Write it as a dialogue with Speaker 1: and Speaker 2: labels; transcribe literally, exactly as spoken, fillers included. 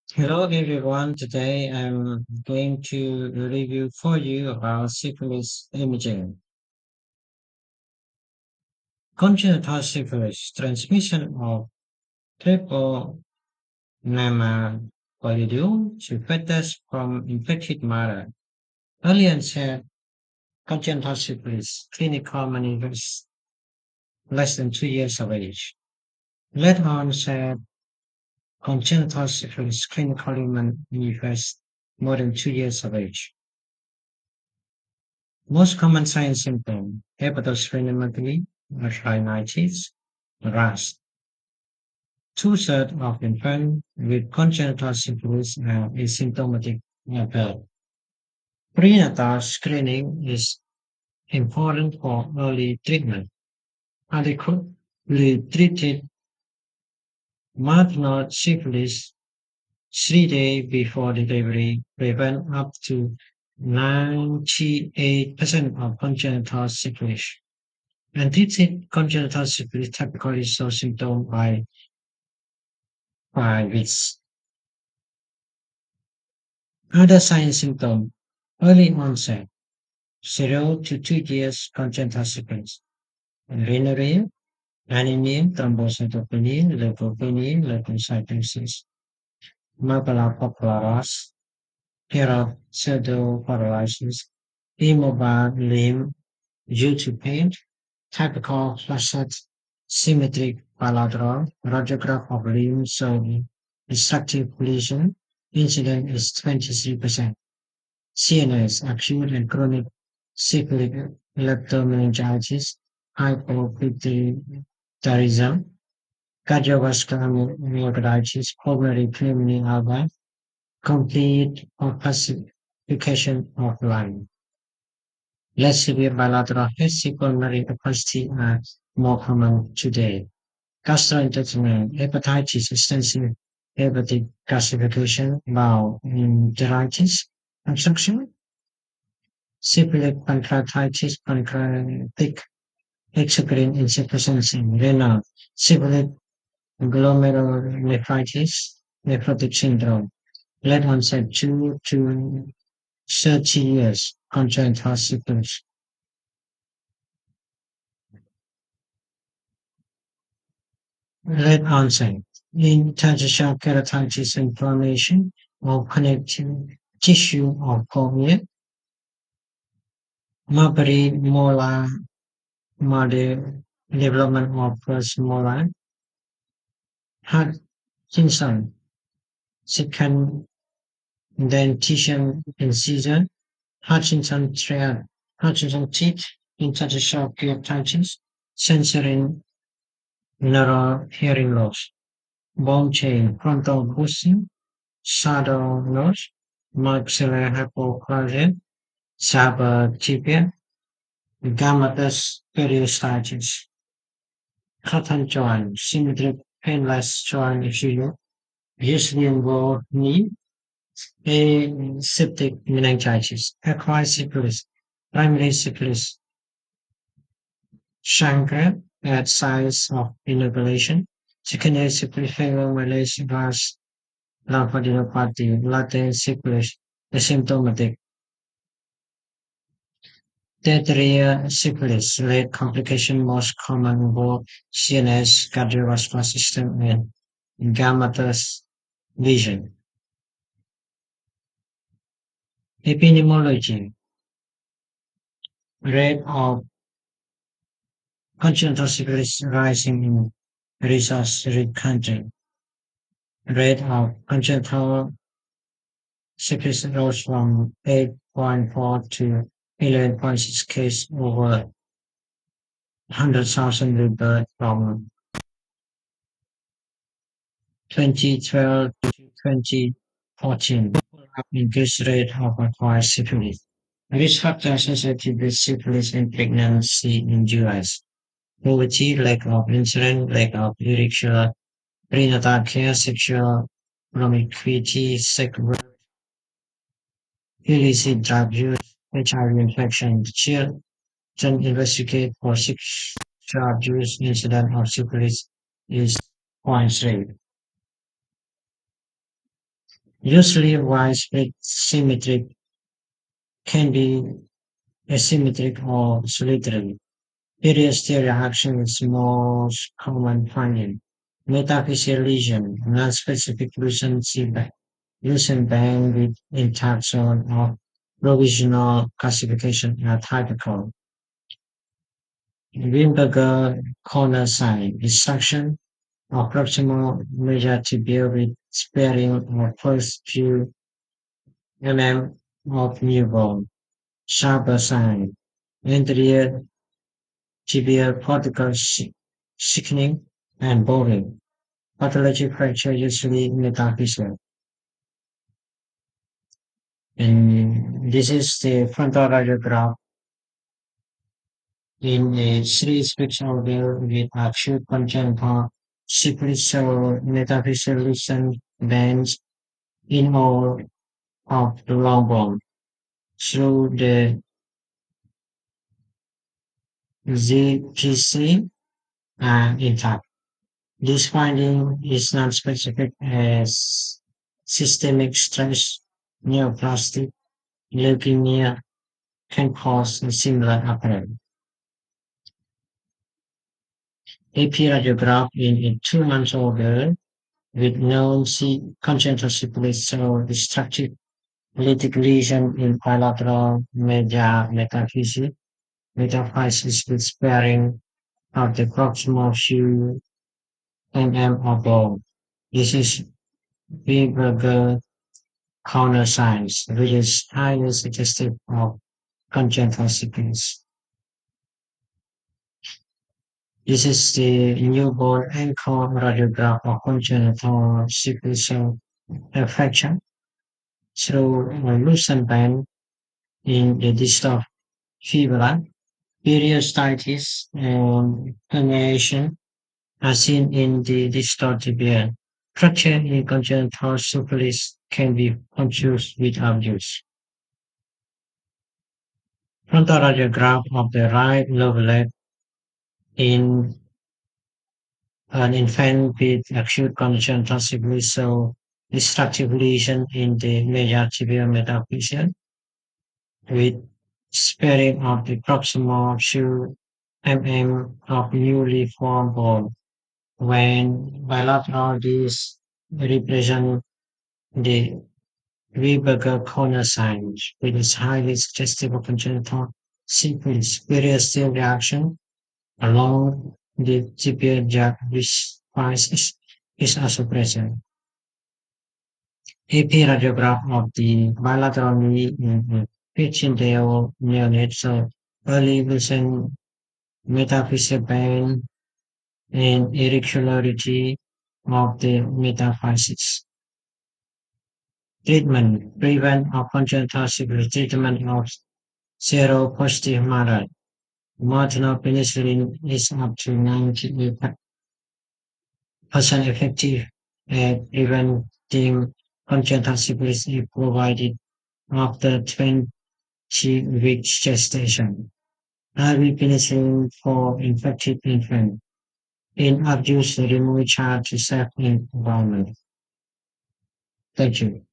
Speaker 1: Hello everyone. Today I'm going to review for you about syphilis imaging. Congenital syphilis, transmission of triple pneumococcidium to fetus from infected mother. Early onset congenital syphilis, clinical manifest less than two years of age. Late onset congenital syphilis, clinically manifest more than two years of age. Most common sign symptom: hepatosplenomegaly, rhinitis, rash. Two-thirds of infants with congenital syphilis are asymptomatic at birth. Prenatal screening is important for early treatment. Adequately treated maternal syphilis three days before delivery prevent up to ninety-eight percent of congenital syphilis. Untreated congenital syphilis typically show symptoms by five weeks. Other signs symptoms: early onset, zero to two years congenital syphilis, rhinorrhea, anemia, thrombocytopenia, leukopenia, leukocytosis, macula popularis, hair of pseudoparalysis, immobile limb due to pain, typical flaccid symmetric bilateral radiograph of limb showing destructive lesion. Incidence is twenty-three percent. C N S, acute and chronic cyclic electromeningitis, hypopituitarism, cardiovascular myocarditis, pulmonary pneumonia alba, complete opacification of lung. Less severe bilateral head pulmonary opacity are more common today. Gastrointestinal hepatitis, extensive hepatic calcification, bowel enteritis, obstruction, syphilitic pancreatitis, pancreatic exocrine insufficiency, renal, syphilitic glomerulonephritis, nephrotic syndrome, late onset two to thirty years, congenital syphilis. Late onset, interstitial keratitis, inflammation of connective tissue of cornea, mulberry molar model development of first molar, Hutchinson, second dentition incision, Hutchinson triad, Hutchinson teeth, interstitial keratitis, sensory neural hearing loss, bone chain, frontal boosting, shadow nose, maxillary hypoplasia, sabotipia, gummatous periostitis, cotton joint, symmetric painless joint issue, usually involve knee, aseptic meningitis, acquired syphilis, primary syphilis, chancre at size of inoculation, secondary syphilis, fibromyalgia, virus, lymphadenopathy, latent syphilis, asymptomatic, tertiary syphilis, late complication most common involve C N S, cardiovascular system, and gummatous lesion. Epidemiology: rate of congenital syphilis rising in resource-rich countries. Rate of congenital syphilis rose from eight point four to eleven point six cases over one hundred thousand rebirth from twenty twelve to twenty fourteen. Increased rate of acquired syphilis. Risk factors associated with syphilis in pregnancy in U S: poverty, lack of insulin, lack of uricula, prenatal care, sexual promiscuity, sexual illicit drug use, H I V infection. Children investigate for sexual abuse incident of syphilis is zero point three. Usually, widespread symmetric can be asymmetric or solitary. Periostal reaction is most common finding. Metaphyseal lesion, non-specific lucent band, lucent band with intact zone of provisional classification are typical. Wimberger corner sign, dissection of proximal major tibia with sparing or first few mm of new bone. Sharper sign, anterior tibial cortical si- thickening and boring. Pathology fracture usually metaphyseal. And this is the frontal radiograph in a series pixel view with acute congenital superficial metaphyseal lucent bands in all of the long bone through the Z P C and intact. This finding is non-specific as systemic stress, neoplastic leukemia can cause a similar apparent. A P radiograph in a two months old girl with known C- congenital syphilis or destructive lytic lesion in bilateral media metaphysis, metaphysis with sparing of the proximal few mm of bone. This is Weberger corner signs, which is highly suggestive of congenital syphilis. This is the newborn ankle radiograph of congenital syphilis fracture through a loosened band in the distal fibula. Periostitis and herniation are seen in the distal tibia. Fracture in congenital syphilis can be confused with abuse. Frontal radiograph of the right lower leg in an infant with acute congenital syphilis, so destructive lesion in the major tibial metaphyseal with sparing of the proximal two mm of newly formed bone. When bilateral discs represent the Weberger corner signs, which is highly suggestive of congenital syphilis. Periosteal reaction along the tibial spices is also present. A P radiograph of the bilateral knee in Pichiindale neonate, so early Wilson metaphyseal pain and irregularity of the metaphysis. Treatment: prevent of congenital syphilis. Treatment of seropositive mother. Maternal penicillin is up to ninety-eight percent effective at preventing congenital syphilis if provided after twenty weeks gestation. I V penicillin for infected infant. In abuse, remove child to safe environment. Thank you.